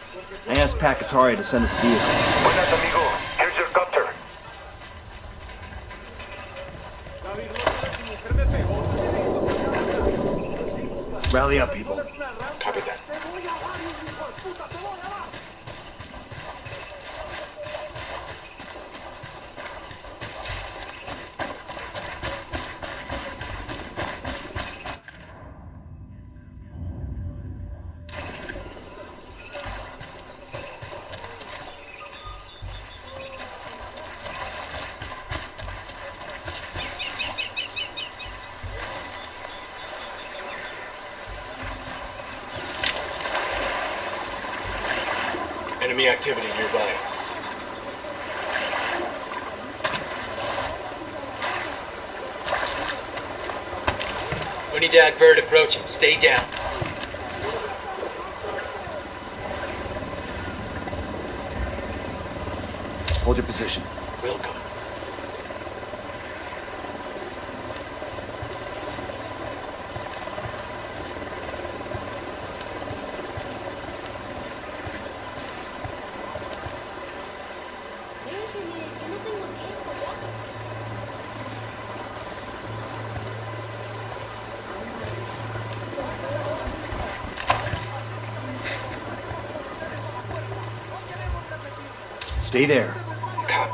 I asked Pacatari to send us a vehicle. Buenas, amigo. Here's your copter. Rally up, people. Copy that. Enemy activity nearby. Unidad bird approaching. Stay down. Hold your position. Welcome. Stay there. Copy.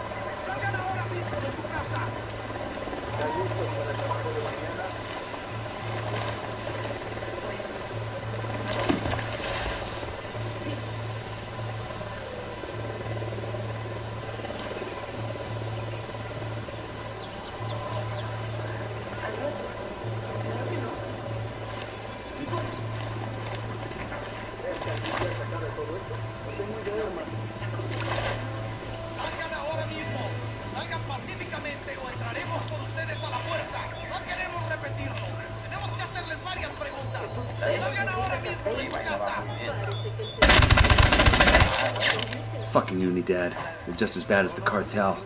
Fucking Unidad. They're just as bad as the cartel.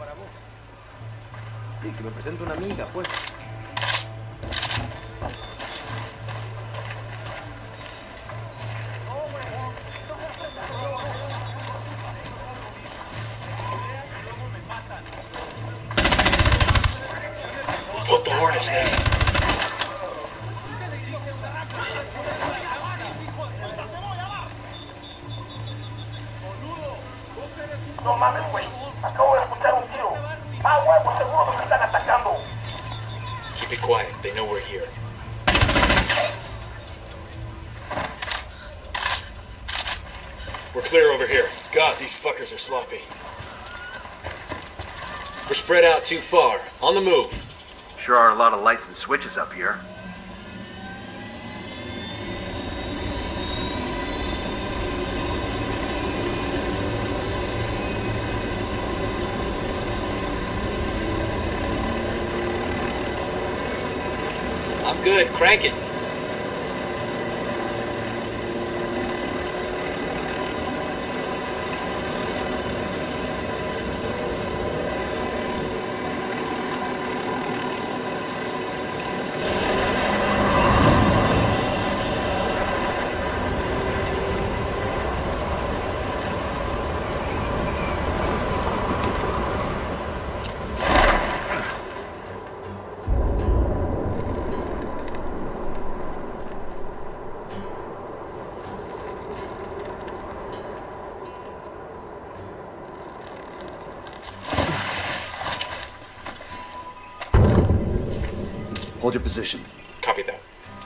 Sí, que me presente una amiga, pues. Put the hornet's nest. No mames, güey. Acabo de escuchar un tiro. Ah, huevo, seguro nos están atacando. Keep it quiet. They know we're here. We're clear over here. God, these fuckers are sloppy. We're spread out too far. On the move. Sure are a lot of lights and switches up here. I'm good. Crank it. Hold your position. Copy that.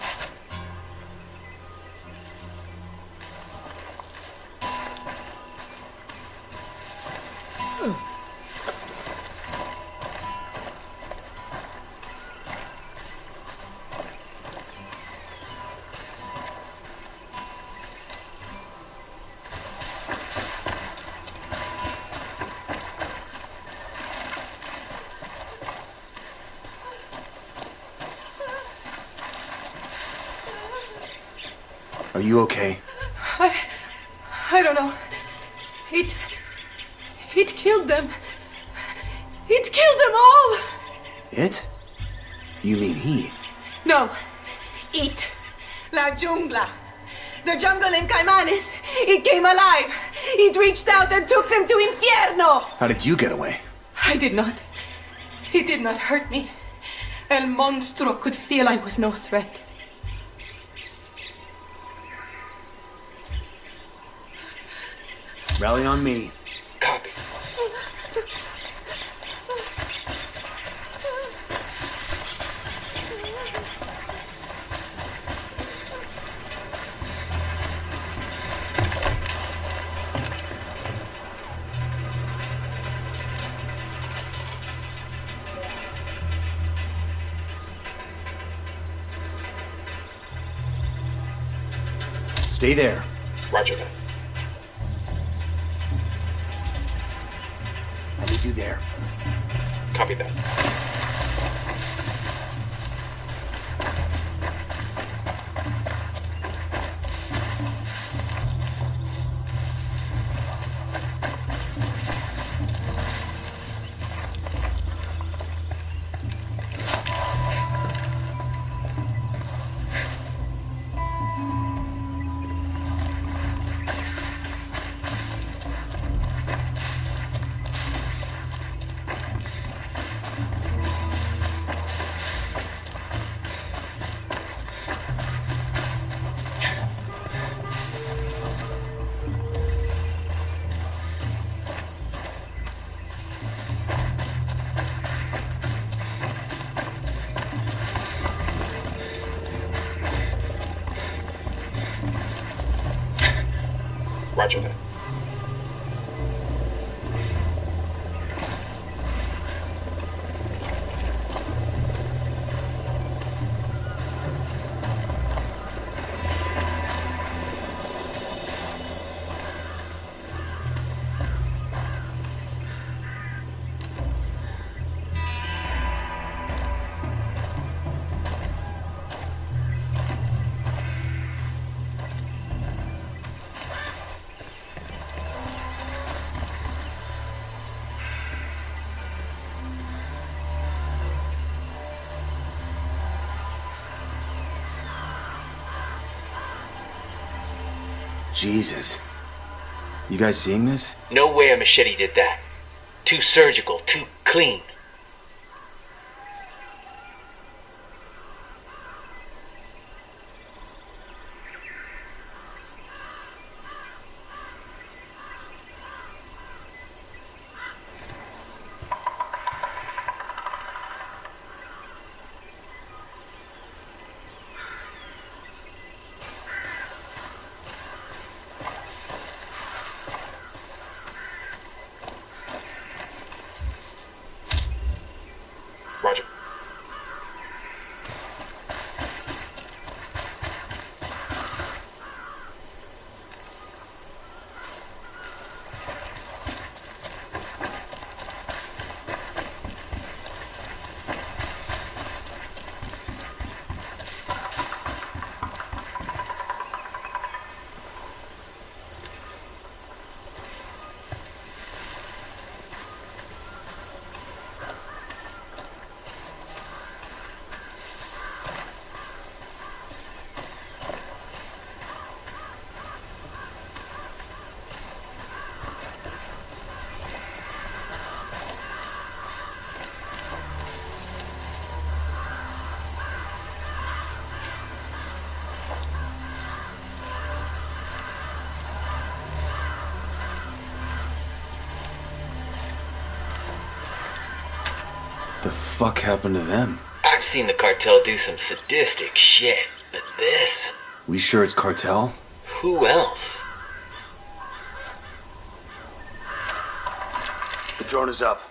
Are you okay? I don't know. It killed them. It killed them all! It? You mean he? No. It. La jungla. The jungle in Caimanes. It came alive. It reached out and took them to Infierno. How did you get away? I did not. It did not hurt me. El Monstro could feel I was no threat. Rally on me. Copy. Stay there. Roger that. I need you there. Copy that. Roger that. Jesus. You guys seeing this? No way a machete did that. Too surgical, too clean. Roger. The fuck happened to them? I've seen the cartel do some sadistic shit, but this? We sure it's cartel? Who else? The drone is up.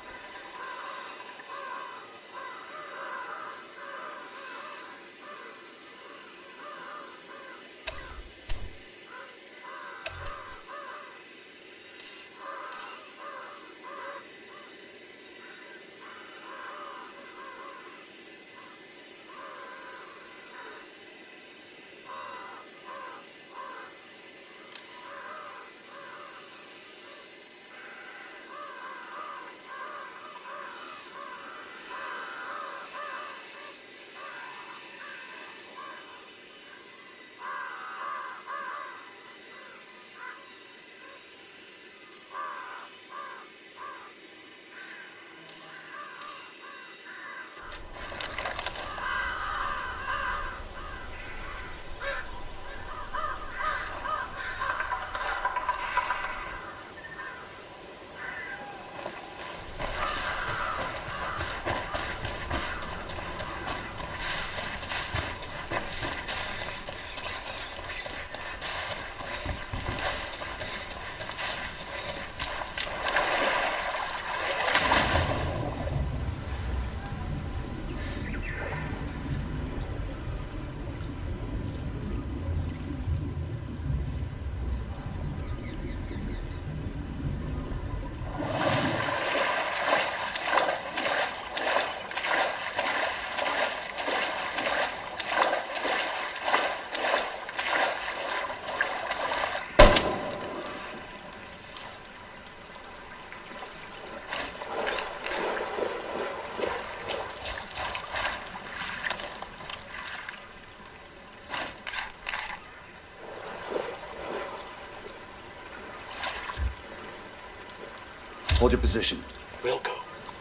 Hold your position. We'll go.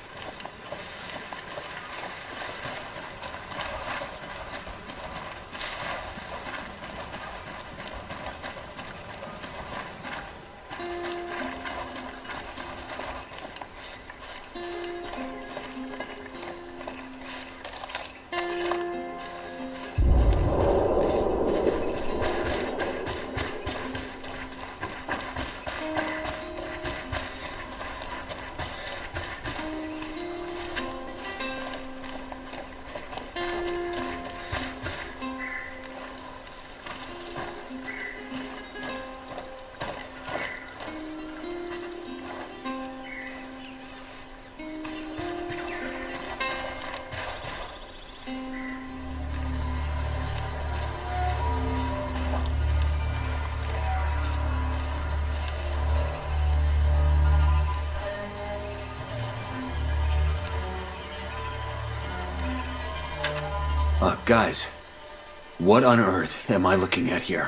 Guys, what on earth am I looking at here?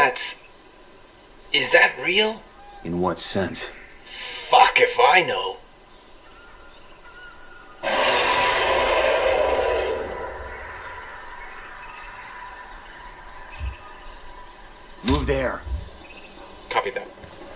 Is that real? In what sense? Fuck if I know. Move there. Copy that.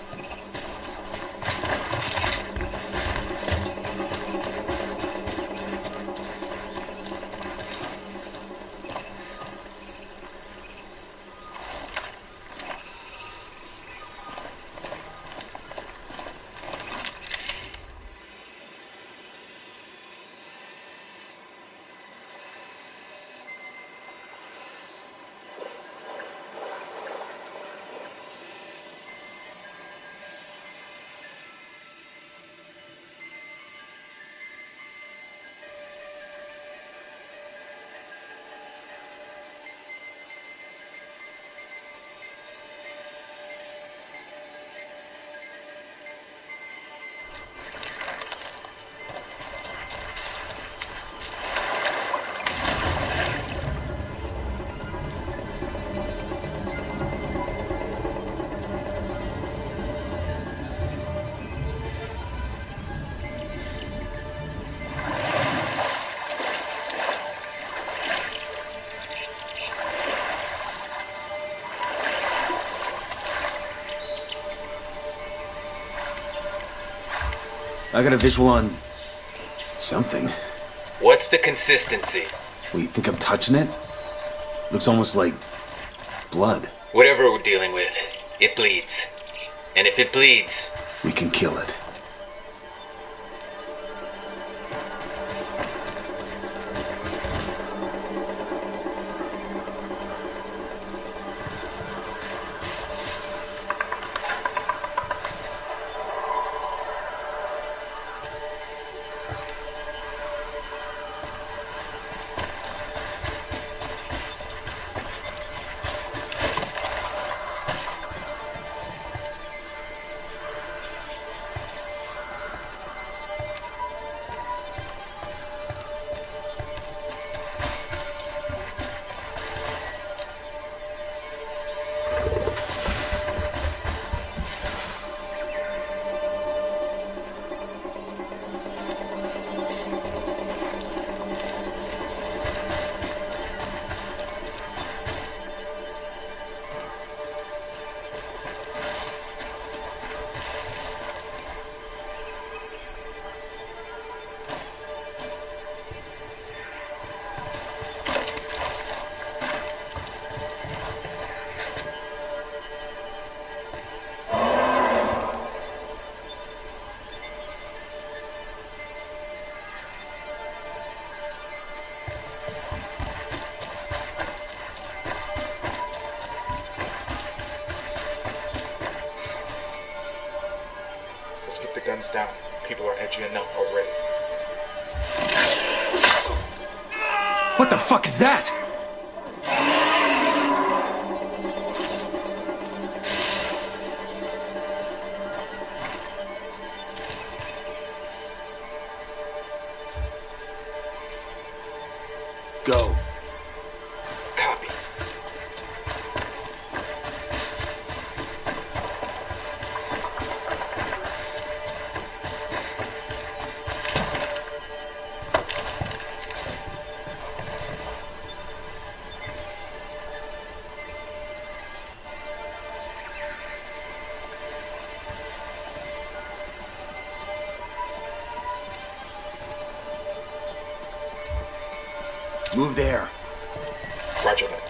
I got a visual on... something. What's the consistency? Well, you think I'm touching it? Looks almost like... blood. Whatever we're dealing with, it bleeds. And if it bleeds... we can kill it. Guns down. People are edgy enough already. What the fuck is that? Go. Copy. Move there. Roger that.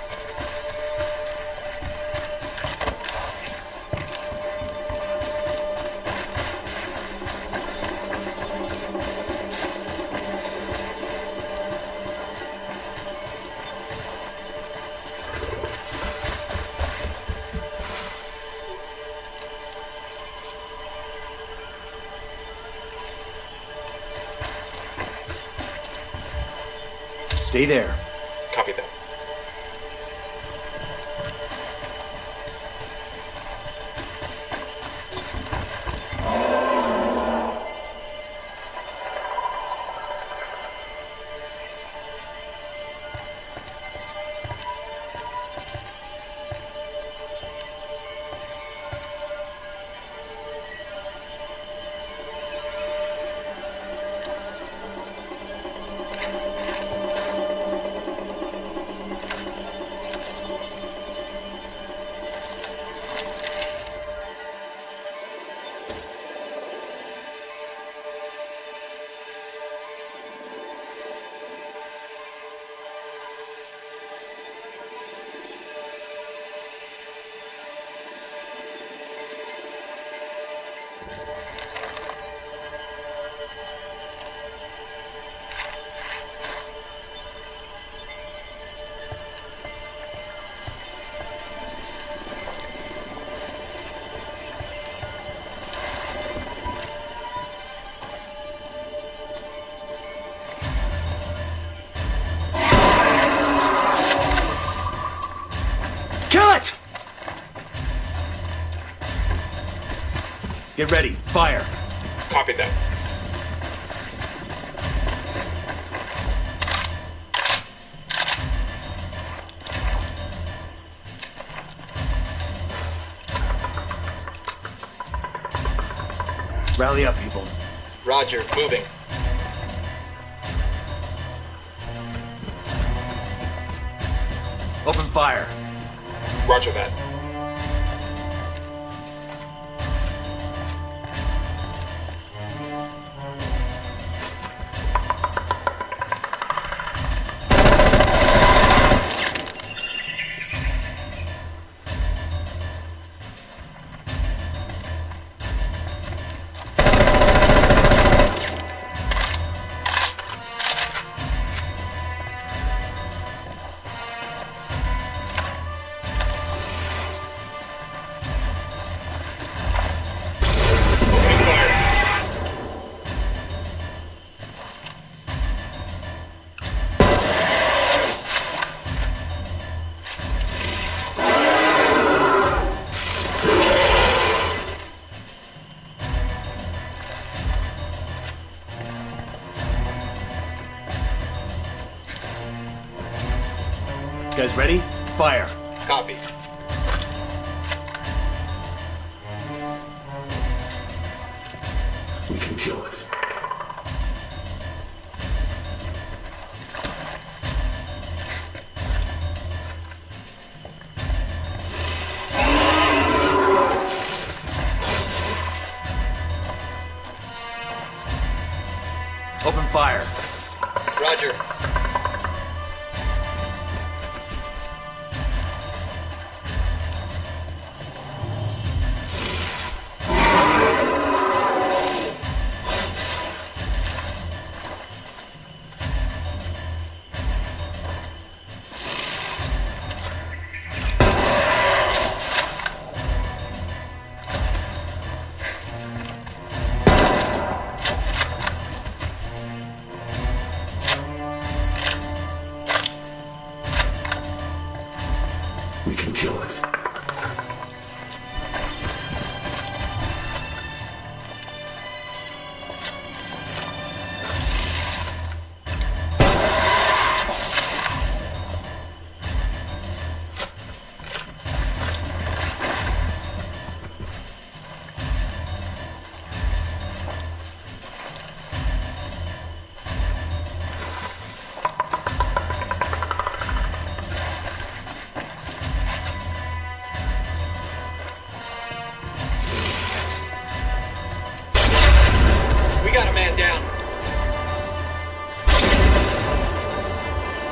Stay there. Copy that. Get ready. Fire. Copy that. Rally up, people. Roger, moving. Open fire. Roger that. You guys ready? Fire. Copy. We can kill it. Open fire. Roger.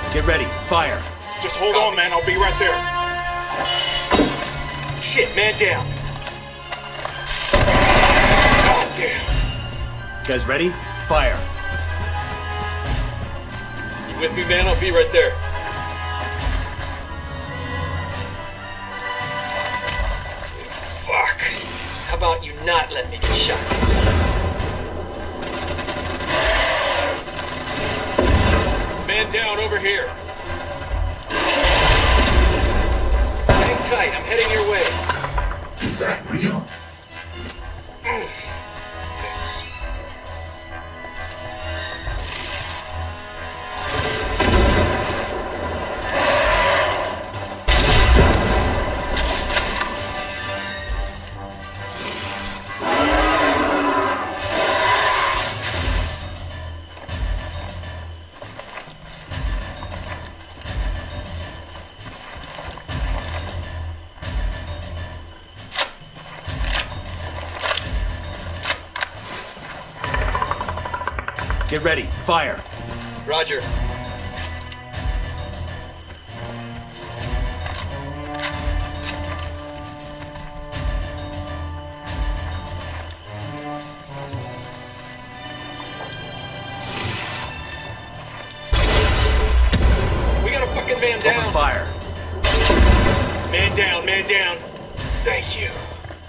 Get ready. Fire. Just hold on, man. I'll be right there. Shit, man down. God damn. Guys ready? Fire. You with me, man? I'll be right there. Fuck. How about you not let me get shot? Man down over here. Hang tight, I'm heading your way. Is that real? Thanks. Get ready. Fire. Roger. We got a fucking man down. Open fire. Man down, man down. Thank you.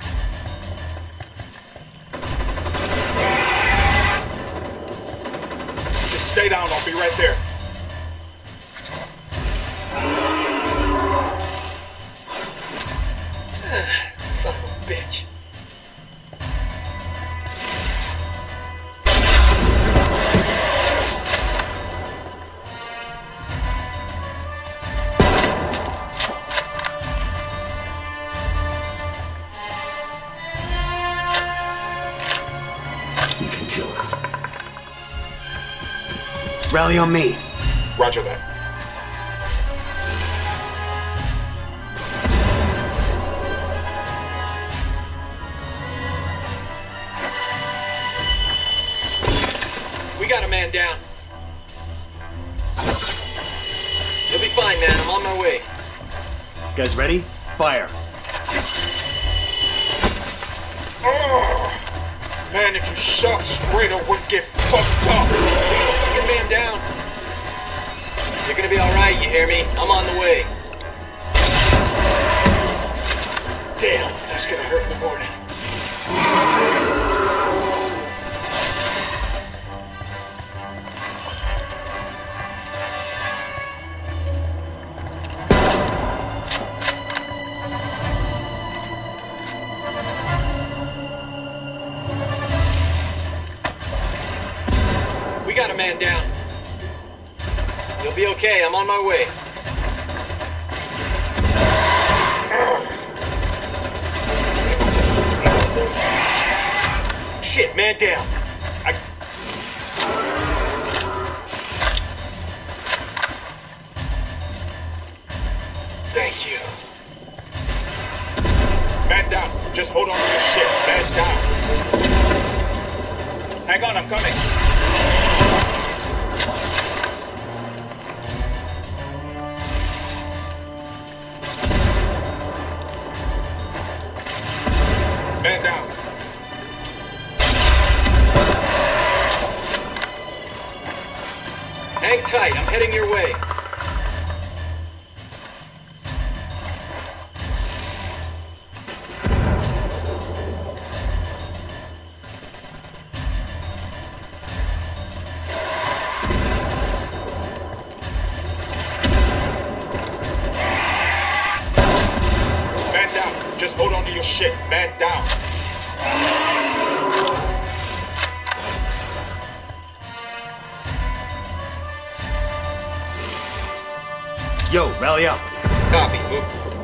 Just stay down, I'll be right there. Son of a bitch. We can kill her. Rally on me. Roger that. We got a man down. You'll be fine, man. I'm on my way. Guys ready? Fire. Man, if you shot straight, I wouldn't get fucked up. We got a fucking man down. You're gonna be alright, you hear me? I'm on the way. Damn, that's gonna hurt in the morning. We got a man down. You'll be okay, I'm on my way. Shit, man down. Thank you. Man down. Just hold on to your shit. Man down. Hang on, I'm coming. Man down. Hang tight, I'm heading your way. Man down, just hold on to your shit. Man down. Yo, rally up. Copy. Move.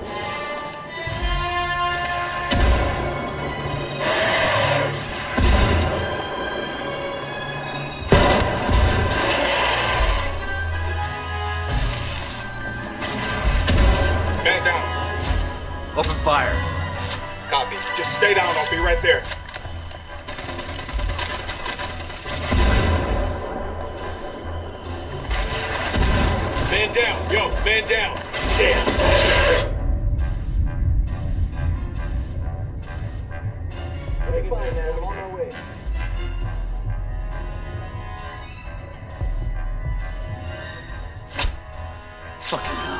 Man down. Open fire. Copy. Just stay down, I'll be right there. Man down. Yo, man down. Damn. Fine, man. I'm on my way. Fucking hell.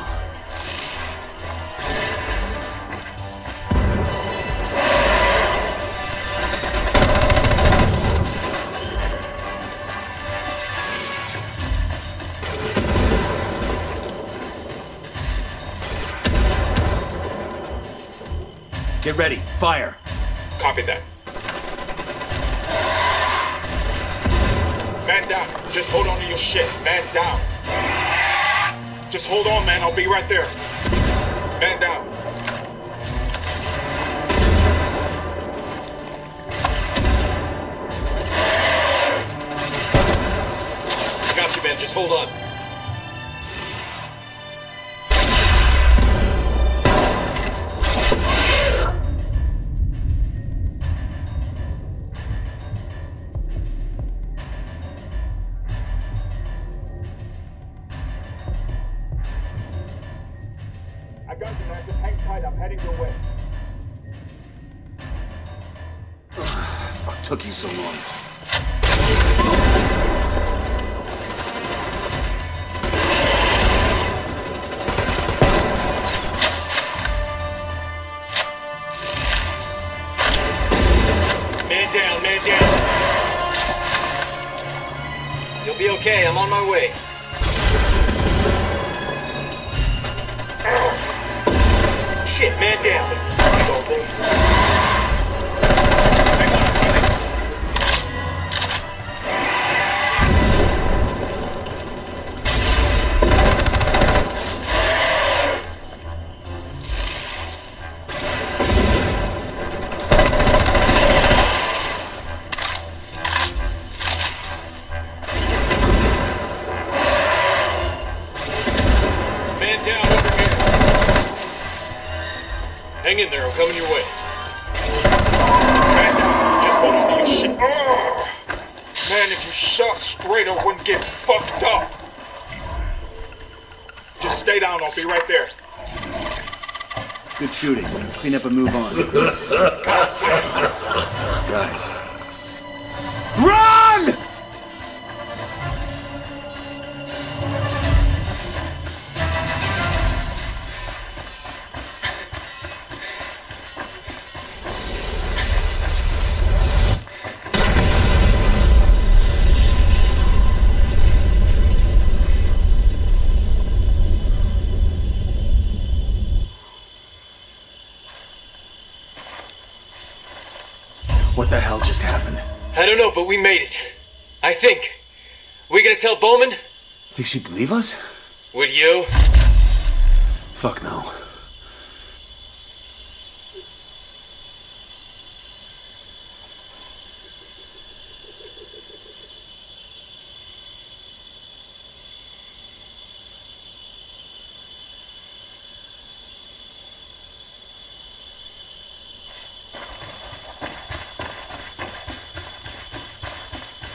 Get ready. Fire. Copy that. Man down. Just hold on to your shit. Man down. Just hold on, man. I'll be right there. Man down. Got you, man. Just hold on. I got you, man. Just hang tight. I'm heading your way. Fuck, took you so long. Man down, man down. You'll be okay. I'm on my way. Shit, man down. Man down over here. Hang in there, I'm coming your way. Man down, just hold on to your shit. Man, if you shot straight, I wouldn't get fucked up. Just stay down, I'll be right there. Good shooting. Let's clean up and move on. Guys. Run! What the hell just happened? I don't know, but we made it. I think. We gonna tell Bowman? Think she'd believe us? Would you? Fuck no.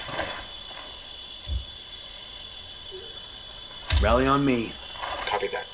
Rally on me. Copy that.